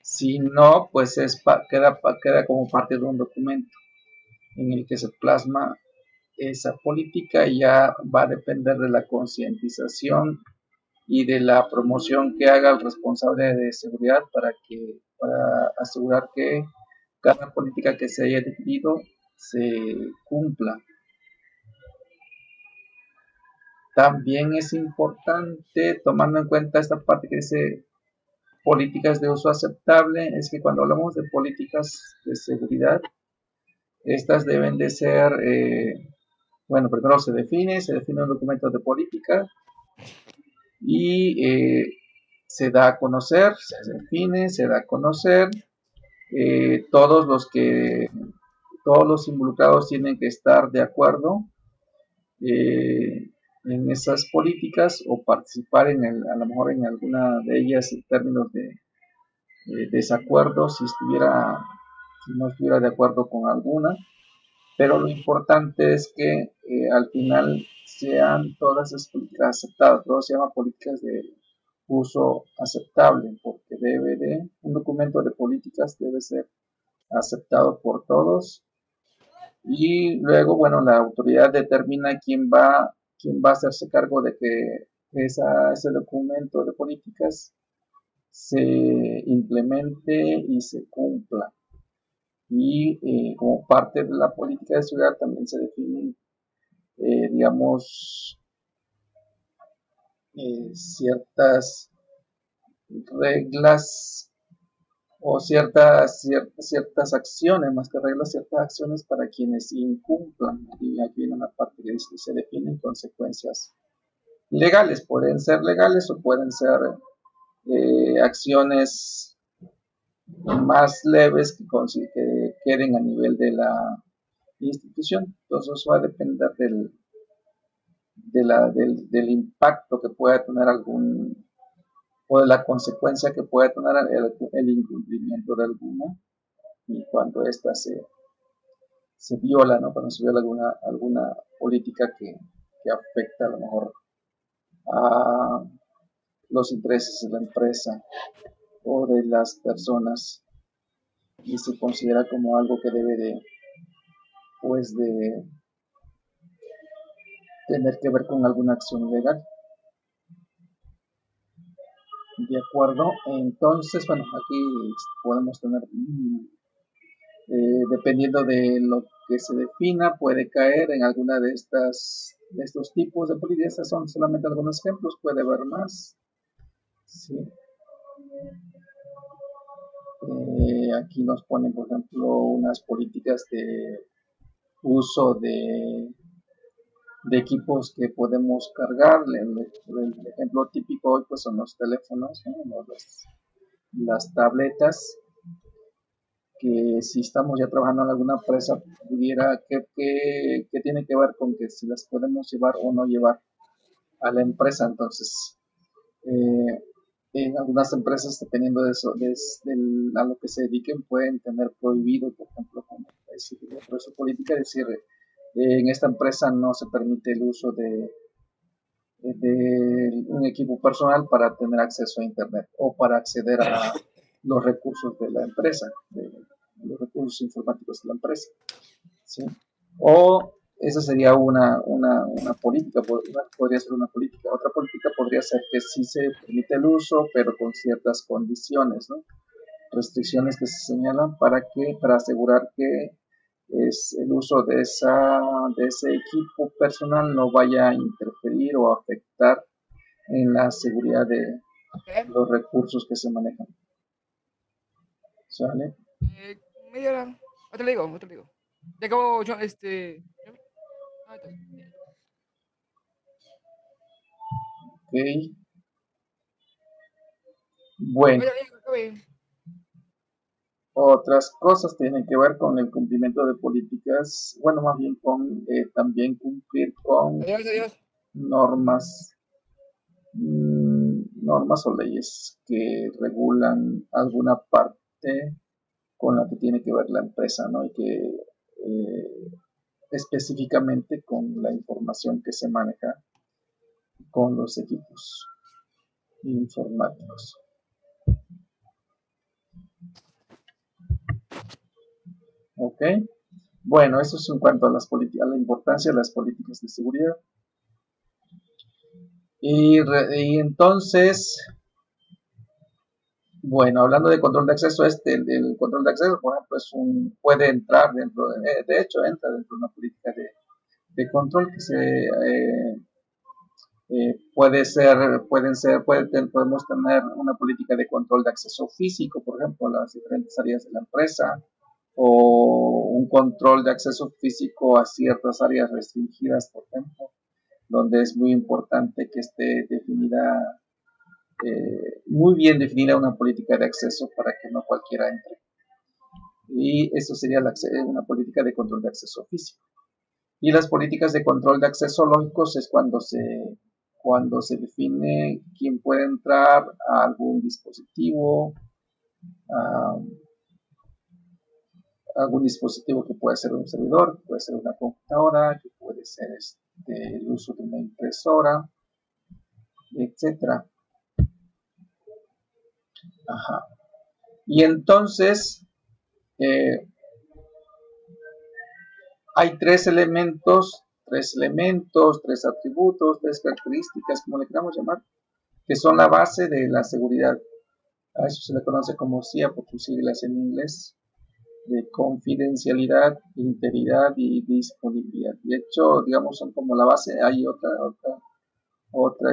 Si no, pues queda como parte de un documento en el que se plasma esa política y ya va a depender de la concientización y de la promoción que haga el responsable de seguridad para asegurar que cada política que se haya definido se cumpla. También es importante, tomando en cuenta esta parte que dice políticas de uso aceptable, es que cuando hablamos de políticas de seguridad, estas deben de ser, bueno, primero se define un documento de política y se da a conocer, se define, se da a conocer, eh, todos los que, todos los involucrados tienen que estar de acuerdo en esas políticas o participar a lo mejor en alguna de ellas en términos de desacuerdo si no estuviera de acuerdo con alguna, pero lo importante es que al final sean todas esas políticas aceptadas, todo se llama políticas de uso aceptable, porque un documento de políticas debe ser aceptado por todos y luego, bueno, la autoridad determina quién va a hacerse cargo de que ese documento de políticas se implemente y se cumpla. Y como parte de la política de ciudad también se definen, digamos, ciertas reglas o ciertas acciones, más que reglas, ciertas acciones para quienes incumplan. Y aquí viene una parte que dice que se definen consecuencias legales. Pueden ser legales o pueden ser acciones más leves que queden a nivel de la institución. Entonces eso va a depender del impacto que pueda tener o de la consecuencia que pueda tener el incumplimiento de alguna y cuando ésta se viola, ¿no? Cuando se viola alguna política que afecta a lo mejor a los intereses de la empresa o de las personas y se considera como algo que debe pues de tener que ver con alguna acción legal. De acuerdo, entonces, bueno, aquí podemos tener, dependiendo de lo que se defina, puede caer en alguna de estos tipos de políticas. Estos son solamente algunos ejemplos, puede haber más. ¿Sí? Aquí nos ponen, por ejemplo, unas políticas de uso de equipos que podemos cargar. El ejemplo típico hoy pues son los teléfonos, ¿no? Las tabletas, que si estamos ya trabajando en alguna empresa, que tiene que ver con que si las podemos llevar o no llevar a la empresa. Entonces, eh, en algunas empresas, dependiendo de eso, a lo que se dediquen, pueden tener prohibido, por ejemplo, como decir, dentro de su política, decir, en esta empresa no se permite el uso de un equipo personal para tener acceso a Internet o para acceder a los recursos de la empresa, de los recursos informáticos de la empresa. ¿Sí? O esa sería una política, podría ser una política. Otra política podría ser que sí se permite el uso, pero con ciertas condiciones, ¿no? Restricciones que se señalan para asegurar que el uso de ese equipo personal no vaya a interferir o afectar en la seguridad de ¿Eh? los recursos que se manejan. ¿Sale? Media hora. Ahorita le digo, ahorita le digo. Ya acabó, Johnny. Ah, está. Ok. Bueno, Oye, acabé. otras cosas tienen que ver con el cumplimiento de políticas, bueno, más bien con también cumplir con Adiós, adiós. normas, normas o leyes que regulan alguna parte con la que tiene que ver la empresa, ¿no? Y que específicamente con la información que se maneja con los equipos informáticos. Ok. Bueno, eso es en cuanto a a la importancia de las políticas de seguridad. Y entonces, bueno, hablando de control de acceso, el control de acceso, por ejemplo, puede entrar de hecho, entra dentro de una política de control que podemos tener una política de control de acceso físico, por ejemplo, a las diferentes áreas de la empresa, o un control de acceso físico a ciertas áreas restringidas, por ejemplo, donde es muy importante que esté definida, muy bien definida una política de acceso para que no cualquiera entre. Y eso sería una política de control de acceso físico. Y las políticas de control de acceso lógicos es cuando se define quién puede entrar a algún dispositivo, a algún dispositivo que puede ser un servidor, que puede ser una computadora, que puede ser el uso de una impresora, etcétera. Ajá. Y entonces eh, hay tres elementos, tres atributos, tres características, como le queramos llamar, que son la base de la seguridad. A eso se le conoce como CIA por sus siglas en inglés, de confidencialidad, integridad y disponibilidad. De hecho, digamos, son como la base. Hay otra,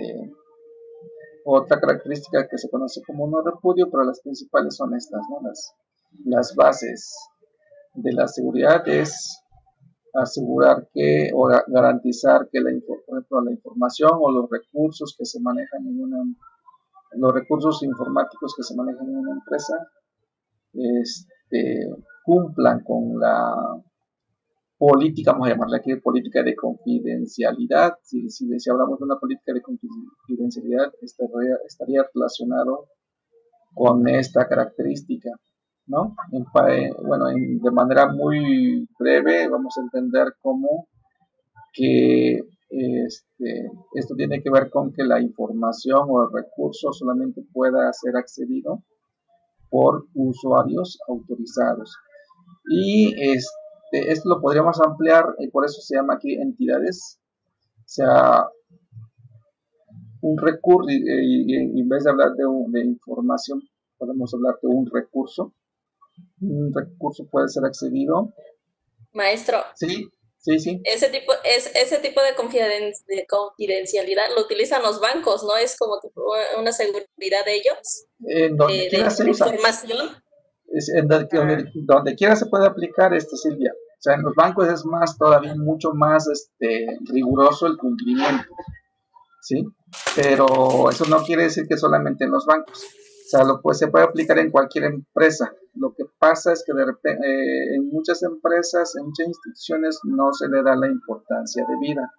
otra característica que se conoce como no repudio, pero las principales son estas, ¿no? Las bases de la seguridad es asegurar que o garantizar que por ejemplo, la información o los recursos que se manejan los recursos informáticos que se manejan en una empresa, este, cumplan con la política, vamos a llamarla aquí, política de confidencialidad. Si hablamos de una política de confidencialidad, estaría relacionado con esta característica, ¿no? Bueno, de manera muy breve vamos a entender cómo que esto tiene que ver con que la información o el recurso solamente pueda ser accedido por usuarios autorizados. Y esto lo podríamos ampliar, y por eso se llama aquí entidades. O sea, un recurso, y en vez de hablar de información, podemos hablar de un recurso. Un recurso puede ser accedido. Maestro, Sí, sí, sí. ese tipo de confidencialidad lo utilizan los bancos, ¿no? Es como una seguridad de ellos, En donde quiera se de usa. información. Donde quiera se puede aplicar, Silvia. O sea, en los bancos es más, todavía mucho más riguroso el cumplimiento, ¿sí? Pero eso no quiere decir que solamente en los bancos. O sea, se puede aplicar en cualquier empresa. Lo que pasa es que de repente, en muchas empresas, en muchas instituciones, no se le da la importancia debida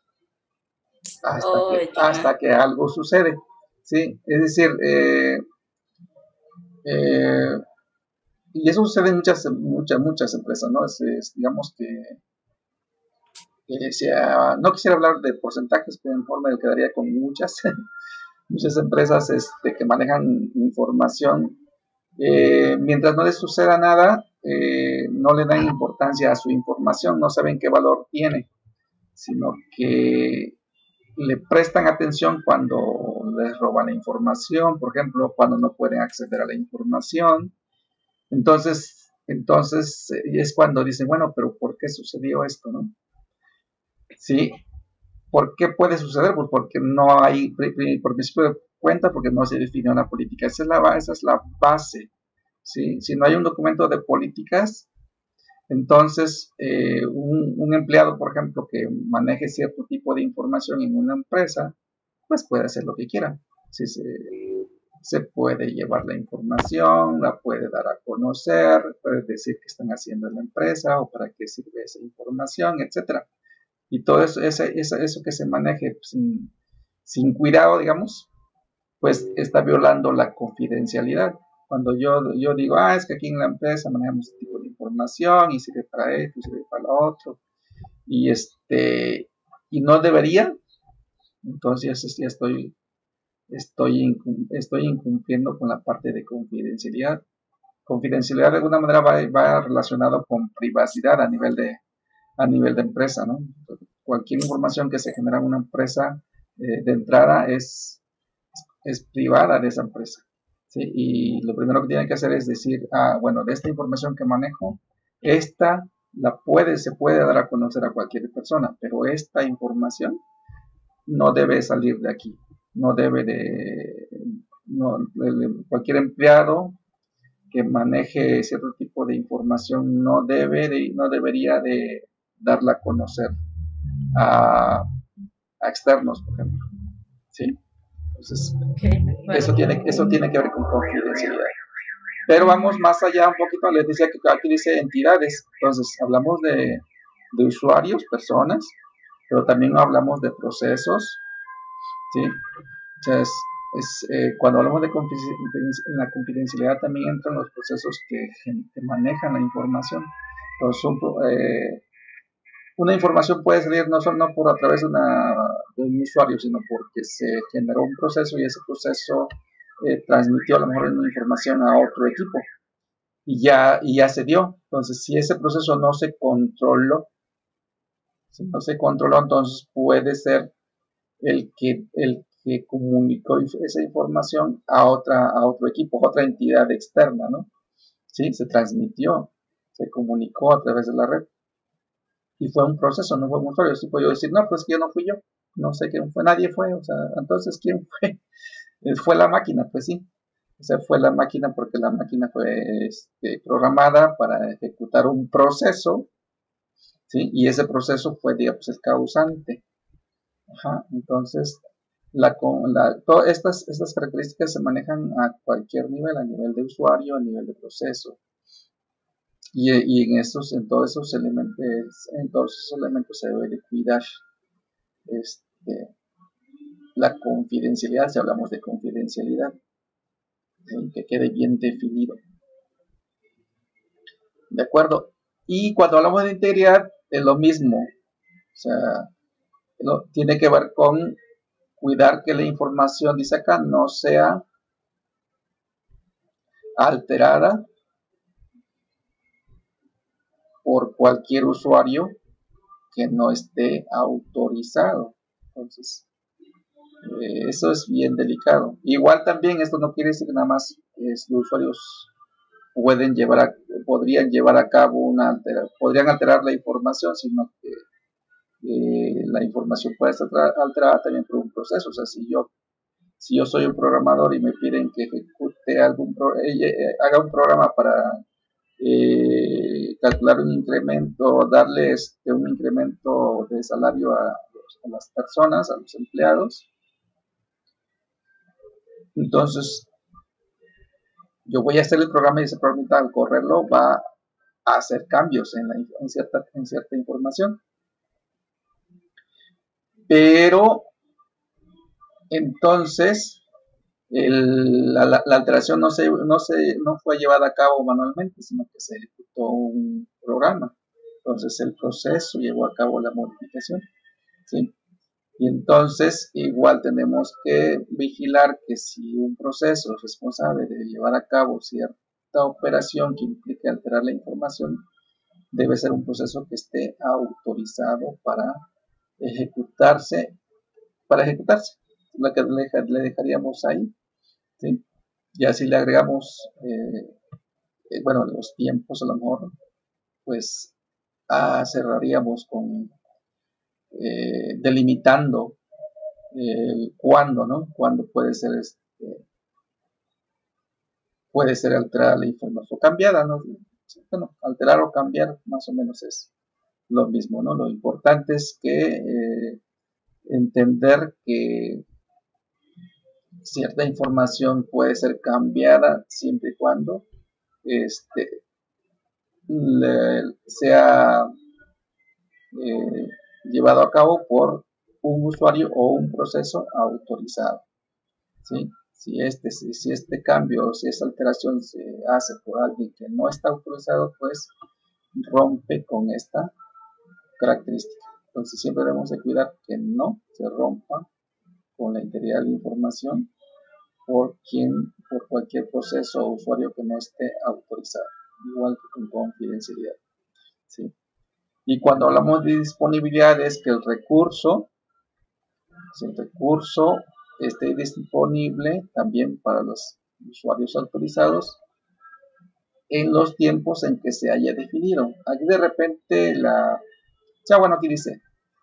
hasta que algo sucede, ¿sí? Es decir, y eso sucede en muchas empresas, ¿no? Digamos que no quisiera hablar de porcentajes, pero en forma me quedaría con muchas empresas que manejan información. Mientras no les suceda nada, no le dan importancia a su información, no saben qué valor tiene, sino que le prestan atención cuando les roban la información, por ejemplo, cuando no pueden acceder a la información. Entonces es cuando dicen, bueno, pero ¿por qué sucedió esto, no? Sí, ¿por qué puede suceder? Pues porque no hay, por principio de cuenta, porque no se define una política. Esa es la base, ¿sí? Si no hay un documento de políticas, entonces un empleado, por ejemplo, que maneje cierto tipo de información en una empresa, pues puede hacer lo que quiera. ¿Sí? Se puede llevar la información, la puede dar a conocer, puede decir qué están haciendo en la empresa o para qué sirve esa información, etcétera. Y todo eso que se maneje sin cuidado, digamos, pues está violando la confidencialidad. Cuando yo digo, es que aquí en la empresa manejamos este tipo de información y sirve para esto, y sirve para lo otro, y y no debería, entonces ya estoy incumpliendo con la parte de confidencialidad confidencialidad de alguna manera va relacionado con privacidad a nivel de empresa, ¿no? Cualquier información que se genera en una empresa de entrada es privada de esa empresa, ¿sí? Y lo primero que tiene que hacer es decir, bueno, de esta información que manejo, esta se puede dar a conocer a cualquier persona, pero esta información no debe salir de aquí, no debe cualquier empleado que maneje cierto tipo de información no debería de darla a conocer a, a externos, por ejemplo, ¿sí? Entonces, eso tiene que ver con confidencialidad. Pero vamos más allá un poquito, les decía que aquí dice entidades, entonces hablamos de usuarios, personas, pero también hablamos de procesos, ¿sí? Entonces, cuando hablamos de la confidencialidad también entran los procesos que manejan la información. Entonces, una información puede salir no solo por a través de un usuario, sino porque se generó un proceso y ese proceso transmitió a lo mejor una información a otro equipo y ya se dio. Entonces, si ese proceso no se controló, entonces puede ser el que comunicó esa información a otro equipo, a otra entidad externa, ¿no? Sí, se transmitió, se comunicó a través de la red. Y fue un proceso, no fue un usuario. Sí puedo yo decir, no, pues que yo no fui yo, no sé quién fue, nadie fue, o sea, entonces, ¿quién fue? Fue la máquina, pues sí. O sea, fue la máquina porque la máquina fue programada para ejecutar un proceso, ¿sí? Y ese proceso fue, digamos, el causante. Ajá, entonces, todas estas características se manejan a cualquier nivel, a nivel de usuario, a nivel de proceso. Y en todos esos elementos se debe de cuidar la confidencialidad, si hablamos de confidencialidad, que quede bien definido. ¿De acuerdo? Y cuando hablamos de integridad, es lo mismo. O sea, tiene que ver con cuidar que la información, dice acá, no sea alterada por cualquier usuario que no esté autorizado. Entonces, eso es bien delicado. Igual también esto no quiere decir que nada más los usuarios podrían llevar a cabo podrían alterar la información, sino que la información puede estar alterada también por un proceso. O sea, si yo soy un programador y me piden que ejecute haga un programa para calcular un incremento, darle un incremento de salario a las personas, a los empleados, entonces yo voy a hacer el programa y ese programa al correrlo va a hacer cambios en cierta información. Pero entonces la alteración no fue llevada a cabo manualmente, sino que se ejecutó un programa. Entonces el proceso llevó a cabo la modificación, ¿sí? Y entonces igual tenemos que vigilar que si un proceso es responsable de llevar a cabo cierta operación que implique alterar la información, debe ser un proceso que esté autorizado para ejecutarse. Lo que le dejaríamos ahí, ¿sí? Y así le agregamos, los tiempos a lo mejor, pues cerraríamos con delimitando cuándo, ¿no? Cuándo puede ser alterada la información o cambiada, ¿no? Bueno, alterar o cambiar más o menos es lo mismo, ¿no? Lo importante es que entender que cierta información puede ser cambiada siempre y cuando sea llevado a cabo por un usuario o un proceso autorizado, ¿sí? Si este cambio, si esta alteración se hace por alguien que no está autorizado, pues rompe con esta característica. Entonces siempre debemos de cuidar que no se rompa con la integridad de la información por quien por cualquier proceso o usuario que no esté autorizado, igual que con confidencialidad. ¿Sí? Y cuando hablamos de disponibilidad es que el recurso, si el recurso esté disponible también para los usuarios autorizados en los tiempos en que se haya definido. Aquí de repente aquí dice,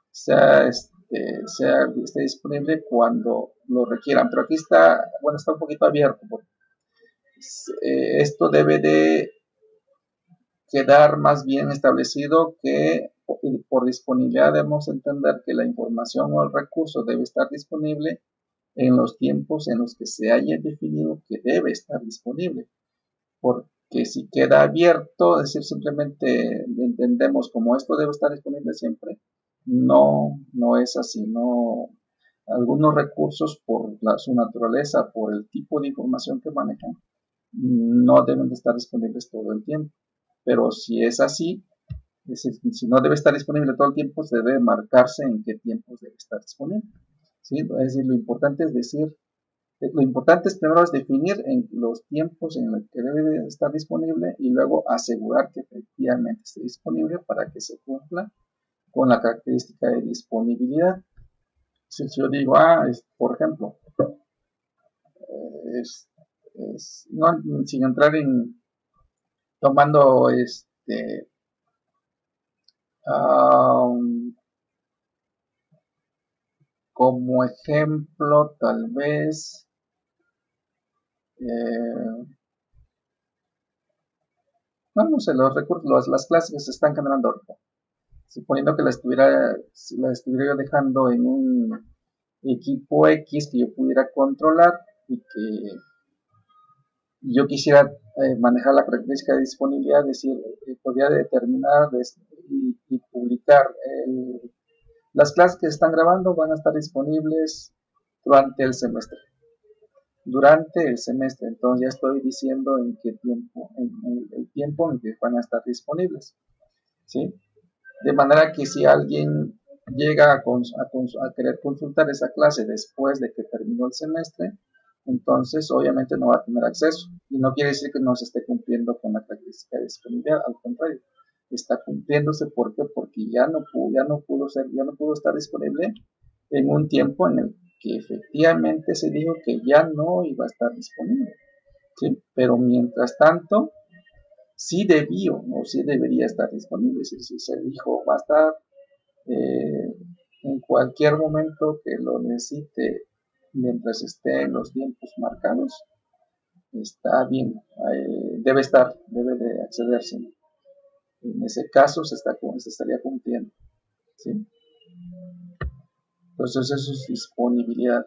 esté disponible cuando lo requieran, pero aquí está un poquito abierto, porque esto debe de quedar más bien establecido que por disponibilidad debemos entender que la información o el recurso debe estar disponible en los tiempos en los que se haya definido que debe estar disponible. Porque si queda abierto, es decir, simplemente entendemos como esto debe estar disponible siempre, no es así. No, algunos recursos por su naturaleza, por el tipo de información que manejan, no deben de estar disponibles todo el tiempo. Pero si es así, es decir, si no debe estar disponible todo el tiempo, se debe marcarse en qué tiempos debe estar disponible. ¿Sí? Es decir, lo importante es primero definir en los tiempos en los que debe de estar disponible y luego asegurar que efectivamente esté disponible para que se cumpla con la característica de disponibilidad. Si yo digo, por ejemplo, sin entrar en tomando como ejemplo, tal vez no sé, los recursos, las clases que se están generando ahorita, suponiendo que la estuviera yo dejando en un equipo X que yo pudiera controlar y que yo quisiera manejar la característica de disponibilidad, es decir, podría determinar y publicar las clases que se están grabando van a estar disponibles durante el semestre. Entonces ya estoy diciendo en qué tiempo, en el tiempo en que van a estar disponibles, ¿sí? De manera que si alguien llega a querer consultar esa clase después de que terminó el semestre, entonces obviamente no va a tener acceso. Y no quiere decir que no se esté cumpliendo con la característica de disponibilidad, al contrario, está cumpliéndose. ¿Por qué? Porque ya no pudo estar disponible en un tiempo en el que efectivamente se dijo que ya no iba a estar disponible, ¿sí? Pero mientras tanto sí debería estar disponible. Si se dijo va a estar en cualquier momento que lo necesite mientras esté en los tiempos marcados, está bien, debe de accederse. En ese caso se estaría cumpliendo, ¿sí? Entonces eso es disponibilidad.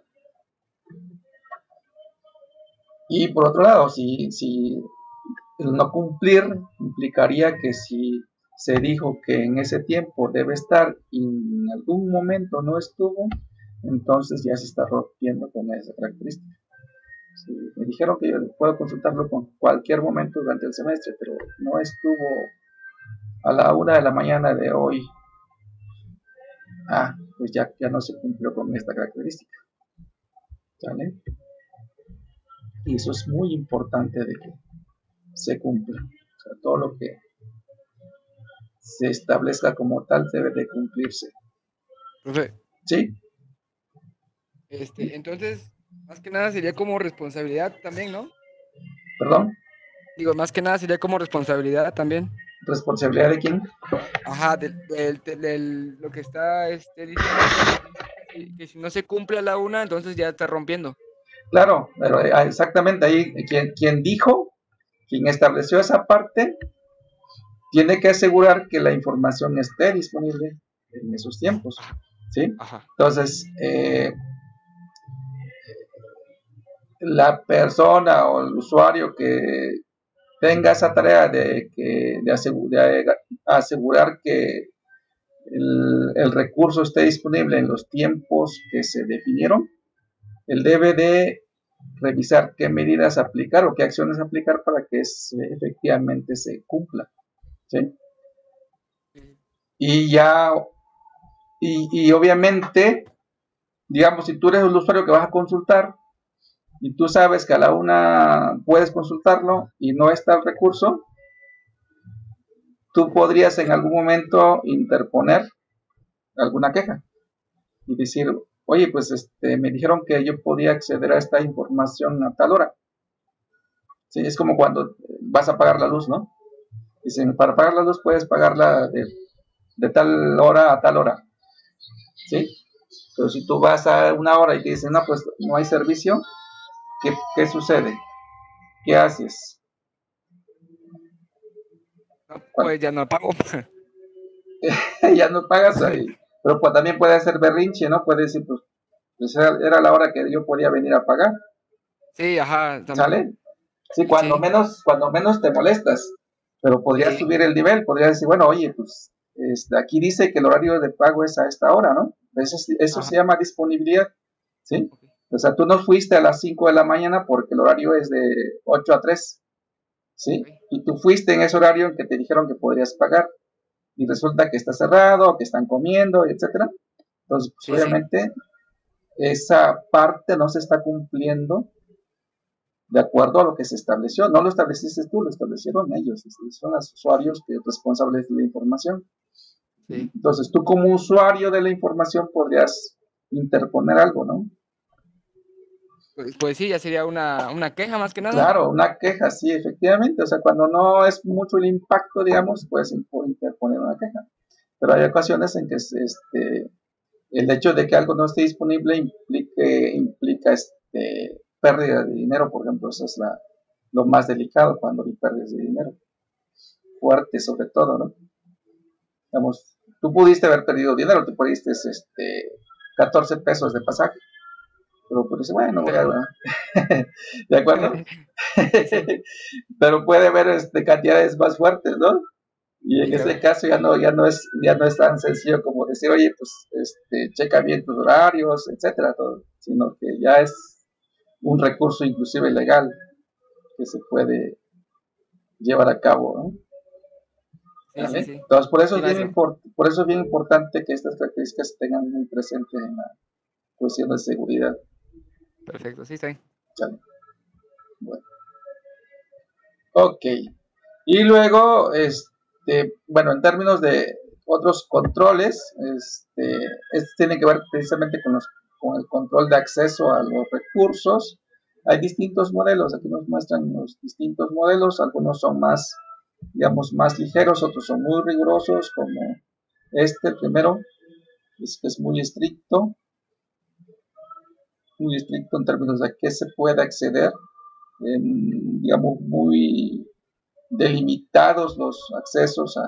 Y por otro lado, si el no cumplir implicaría que si se dijo que en ese tiempo debe estar y en algún momento no estuvo, entonces ya se está rompiendo con esa característica. Sí, me dijeron que yo puedo consultarlo con cualquier momento durante el semestre, pero no estuvo a la 1 de la mañana de hoy. Pues ya no se cumplió con esta característica. ¿Sale? Y eso es muy importante de que se cumpla. O sea, todo lo que se establezca como tal debe de cumplirse. Profe, ¿Sí? entonces, más que nada sería como responsabilidad también, ¿no? ¿Perdón? Digo, más que nada sería como responsabilidad también. ¿Responsabilidad de quién? Ajá, lo que está diciendo que si no se cumple a la 1, entonces ya está rompiendo. Claro, pero exactamente ahí quien estableció esa parte, tiene que asegurar que la información esté disponible en esos tiempos, ¿sí? Ajá. Entonces, la persona o el usuario que tenga esa tarea de asegurar que el recurso esté disponible en los tiempos que se definieron, él debe de revisar qué medidas aplicar o qué acciones aplicar para que efectivamente se cumpla, ¿sí? Y obviamente, digamos, si tú eres el usuario que vas a consultar, y tú sabes que a la 1 puedes consultarlo y no está el recurso, tú podrías en algún momento interponer alguna queja y decir, oye, pues me dijeron que yo podía acceder a esta información a tal hora. ¿Sí? Es como cuando vas a pagar la luz, ¿no? Dicen, para pagar la luz puedes pagarla de tal hora a tal hora, ¿sí? Pero si tú vas a 1 hora y te dicen, no, pues no hay servicio, ¿qué sucede? ¿Qué haces? No, pues ya no pago. Ya no pagas ahí. Pero pues, también puede hacer berrinche, ¿no? Puede decir, pues era la hora que yo podía venir a pagar, Sí, ajá, ¿sale? Sí, cuando sí, menos te molestas, pero podrías sí, subir el nivel, podrías decir, bueno, oye, pues aquí dice que el horario de pago es a esta hora, ¿no? Eso ajá, se llama disponibilidad, ¿sí? ok. O sea, tú no fuiste a las 5 de la mañana porque el horario es de 8 a 3, Ok. ¿sí? Y tú fuiste en ese horario en que te dijeron que podrías pagar y resulta que está cerrado, que están comiendo, etcétera. Entonces, pues Sí, sí, obviamente esa parte no se está cumpliendo de acuerdo a lo que se estableció. No lo estableciste tú, lo establecieron ellos. Son los usuarios que responsables de la información. sí. Entonces, tú como usuario de la información podrías interponer algo, ¿no? Pues sí, ya sería una queja más que nada. Claro, una queja, sí, efectivamente. O sea, cuando no es mucho el impacto, digamos, puedes interponer una queja. Pero hay ocasiones en que el hecho de que algo no esté disponible implica pérdida de dinero, por ejemplo. Eso es lo más delicado cuando hay pérdidas de dinero. Fuerte sobre todo, ¿no? Digamos, tú pudiste haber perdido dinero, tú perdiste 14 pesos de pasaje, pero pues bueno, voy a, ¿de acuerdo? Sí, sí, Pero puede haber cantidades más fuertes, ¿no? Y sí, en claro. ese caso ya no es tan sencillo como decir, oye, pues checa bien tus horarios, etcétera, todo, sino que ya es un recurso inclusive legal que se puede llevar a cabo, ¿no? Sí, sí, ¿Vale? sí. Entonces, Sí, maestro. por eso es bien importante que estas características se tengan muy presentes en la cuestión de seguridad. Perfecto, sí, está bien. ¿Vale? Bueno, ok. Y luego, bueno, en términos de otros controles, tiene que ver precisamente con el control de acceso a los recursos. Hay distintos modelos, aquí nos muestran los distintos modelos, algunos son más, digamos, más ligeros, otros son muy rigurosos, como primero, que es muy estricto en términos de a qué se puede acceder, digamos, muy delimitados los accesos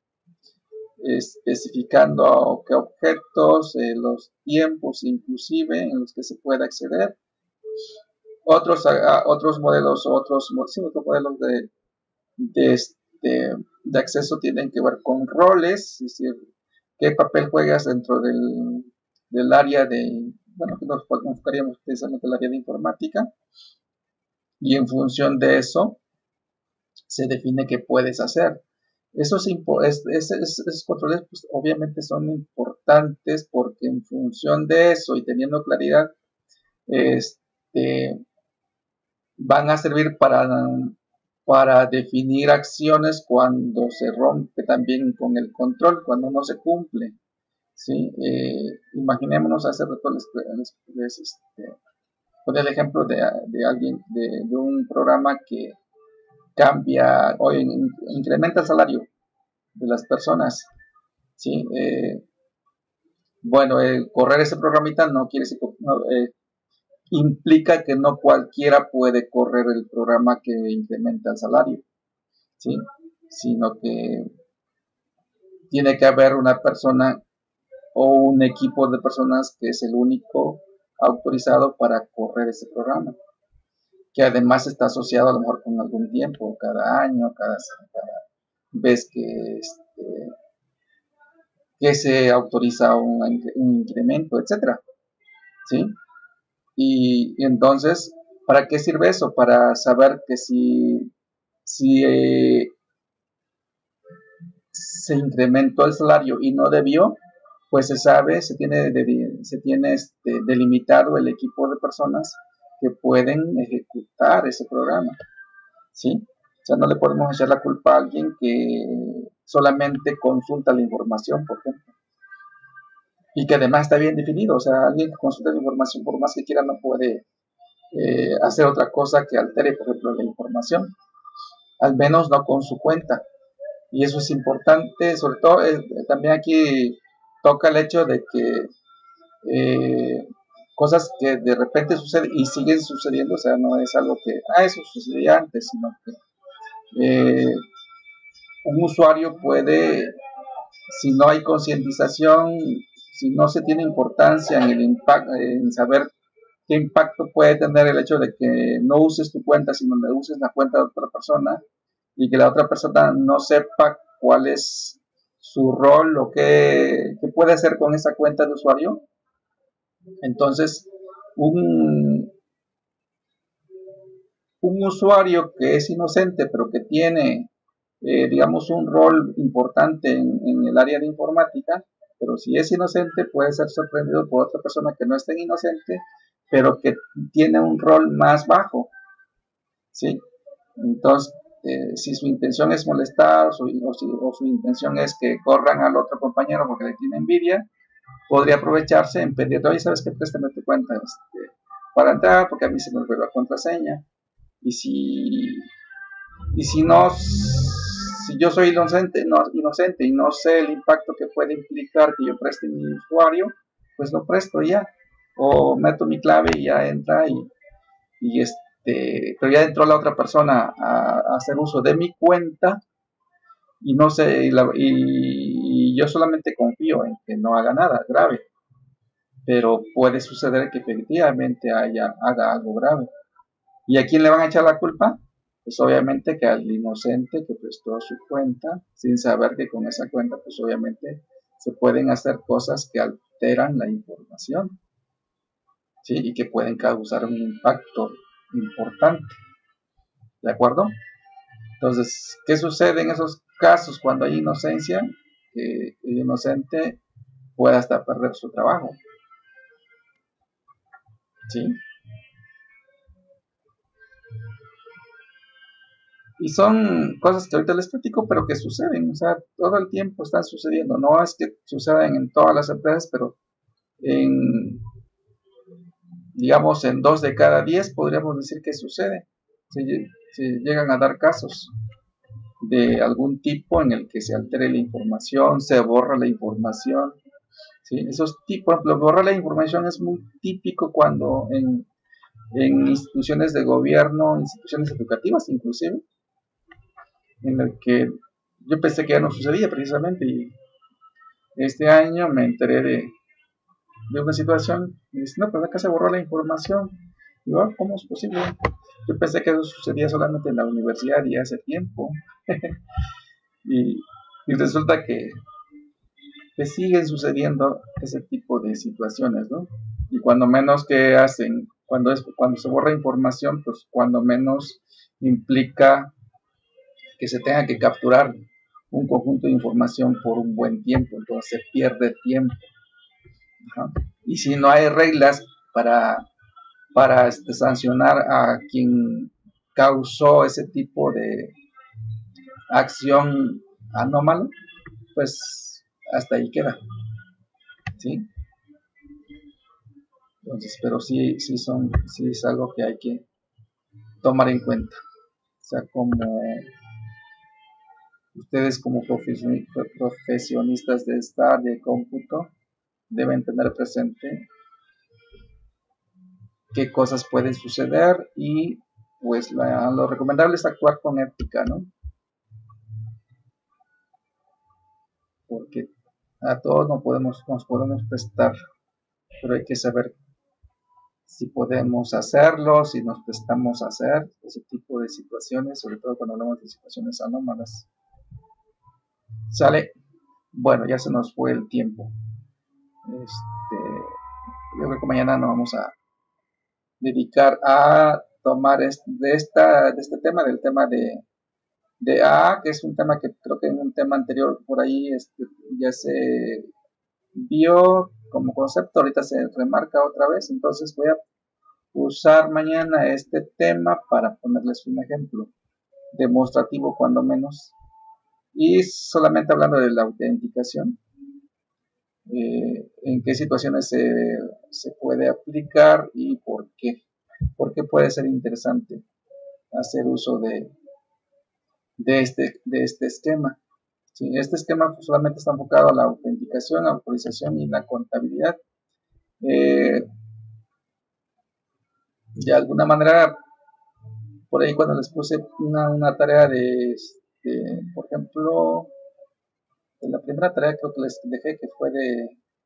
especificando qué objetos, los tiempos inclusive en los que se puede acceder. Otros modelos, sí, otros modelos de, de acceso tienen que ver con roles, es decir, qué papel juegas dentro del área bueno, que nos enfocaríamos precisamente el área de informática, y en función de eso se define qué puedes hacer. Esos controles pues, obviamente son importantes porque en función de eso y teniendo claridad, este, van a servir para definir acciones cuando se rompe también con el control, cuando no se cumple. ¿Sí? Imaginémonos hace rato con el ejemplo de alguien, de un programa que cambia o incrementa el salario de las personas, ¿sí? Bueno, correr ese programita no quiere decir, implica que no cualquiera puede correr el programa que incrementa el salario, ¿sí? Sino que tiene que haber una persona o un equipo de personas que es el único autorizado para correr ese programa, que además está asociado a lo mejor con algún tiempo, cada año, cada vez que se autoriza un incremento, etcétera, ¿sí? Y entonces, ¿para qué sirve eso? Para saber que si se incrementó el salario y no debió, pues se sabe, se tiene delimitado el equipo de personas que pueden ejecutar ese programa, ¿sí? O sea, no le podemos echar la culpa a alguien que solamente consulta la información, por ejemplo, y que además está bien definido. O sea, alguien que consulta la información, por más que quiera, no puede hacer otra cosa que altere, por ejemplo, la información, al menos no con su cuenta. Y eso es importante, sobre todo también aquí toca el hecho de que cosas que de repente suceden y siguen sucediendo, o sea, no es algo que, eso sucedía antes, sino que un usuario puede, si no hay concientización, si no se tiene importancia en el impacto, en saber qué impacto puede tener el hecho de que no uses tu cuenta, sino que uses la cuenta de otra persona y que la otra persona no sepa cuál es su rol o qué puede hacer con esa cuenta de usuario. Entonces, un usuario que es inocente, pero que tiene, digamos, un rol importante en el área de informática, pero si es inocente puede ser sorprendido por otra persona que no es tan inocente, pero que tiene un rol más bajo, ¿sí? Entonces, si su intención es molestar o su intención es que corran al otro compañero porque le tiene envidia, podría aprovecharse en pedirle, oye, ¿sabes qué? Préstame tu cuenta para entrar porque a mí se me olvidó la contraseña. Y si no, si yo soy inocente y no sé el impacto que puede implicar que yo preste mi usuario, pues lo presto ya. O meto mi clave y ya entra pero ya entró la otra persona a hacer uso de mi cuenta y no sé, y yo solamente confío en que no haga nada grave, pero puede suceder que efectivamente haga algo grave. ¿Y a quién le van a echar la culpa? Pues obviamente que al inocente que prestó su cuenta, sin saber que con esa cuenta, pues obviamente se pueden hacer cosas que alteran la información, ¿sí? Y que pueden causar un impacto importante, ¿de acuerdo? Entonces, ¿qué sucede en esos casos cuando hay inocencia? Que el inocente puede hasta perder su trabajo, ¿sí? Y son cosas que ahorita les platico, pero que suceden, o sea, todo el tiempo están sucediendo. No es que sucedan en todas las empresas, pero en, digamos, en 2 de cada 10 podríamos decir que sucede. Se llegan a dar casos de algún tipo en el que se altere la información, se borra la información, ¿sí? Esos tipos, por ejemplo, borrar la información es muy típico cuando en instituciones de gobierno, instituciones educativas inclusive, en el que yo pensé que ya no sucedía precisamente y este año me enteré de una situación y dice, no, pues acá se borró la información. Y yo, ¿cómo es posible? Yo pensé que eso sucedía solamente en la universidad y hace tiempo. y resulta que siguen sucediendo ese tipo de situaciones, ¿no? Y cuando menos que hacen, cuando se borra información, pues cuando menos implica que se tenga que capturar un conjunto de información por un buen tiempo, entonces se pierde tiempo. Ajá. Y si no hay reglas para sancionar a quien causó ese tipo de acción anómala, pues hasta ahí queda, ¿sí? Entonces, pero sí es algo que hay que tomar en cuenta. O sea, como ustedes como profesionistas de esta área de cómputo deben tener presente qué cosas pueden suceder y pues lo recomendable es actuar con ética, ¿no? Porque a todos nos podemos prestar, pero hay que saber si podemos hacerlo, si nos prestamos a hacer ese tipo de situaciones, sobre todo cuando hablamos de situaciones anómalas. ¿Sale? Bueno, ya se nos fue el tiempo. Yo creo que mañana nos vamos a dedicar a tomar de este tema, del tema de AA, que es un tema que creo que en un tema anterior por ahí ya se vio como concepto, ahorita se remarca otra vez, entonces voy a usar mañana este tema para ponerles un ejemplo demostrativo cuando menos, y solamente hablando de la autenticación, en qué situaciones se puede aplicar y por qué puede ser interesante hacer uso de este esquema. Sí, este esquema solamente está enfocado a la autenticación, autorización y la contabilidad. De alguna manera, por ahí cuando les puse una tarea por ejemplo, la primera tarea creo que les dejé que fue de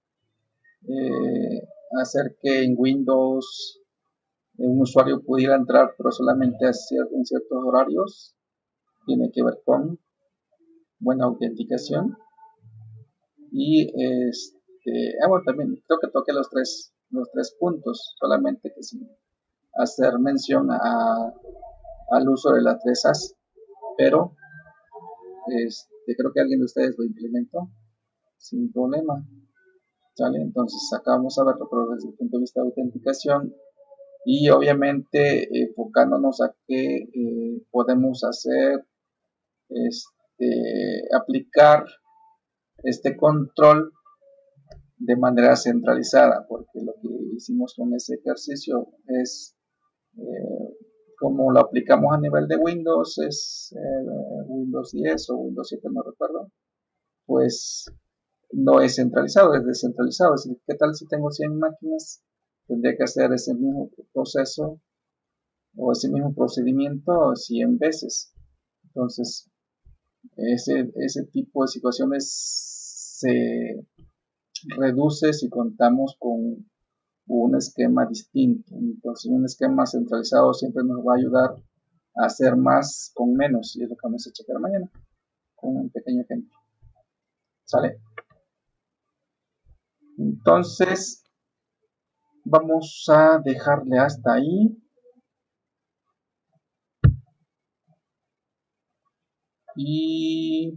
hacer que en Windows un usuario pudiera entrar, pero solamente en ciertos horarios. Tiene que ver con buena autenticación. Y bueno, también creo que toqué los tres puntos, solamente que sin hacer mención al uso de las 3 As, pero creo que alguien de ustedes lo implementó sin problema. ¿Sale? Entonces acá vamos a verlo, pero desde el punto de vista de autenticación y obviamente enfocándonos a qué podemos hacer, aplicar este control de manera centralizada, porque lo que hicimos con ese ejercicio es como lo aplicamos a nivel de Windows, es Windows 10 o Windows 7, no recuerdo, pues no es centralizado, es descentralizado. Es decir, ¿qué tal si tengo 100 máquinas? Tendría que hacer ese mismo proceso o ese mismo procedimiento 100 veces. Entonces, ese tipo de situaciones se reduce si contamos con un esquema distinto. Entonces, un esquema centralizado siempre nos va a ayudar a hacer más con menos, y es lo que vamos a checar mañana con un pequeño ejemplo. ¿Sale? Entonces, vamos a dejarle hasta ahí. Y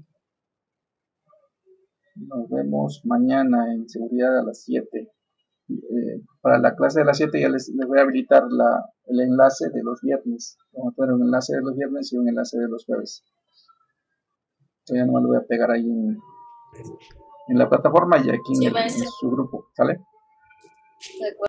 nos vemos mañana en seguridad a las 7. Para la clase de las 7 ya les voy a habilitar el enlace de los viernes. Vamos a tener un enlace de los viernes y un enlace de los jueves. Todavía no me lo voy a pegar ahí en la plataforma y aquí en su grupo. ¿Sale? De acuerdo.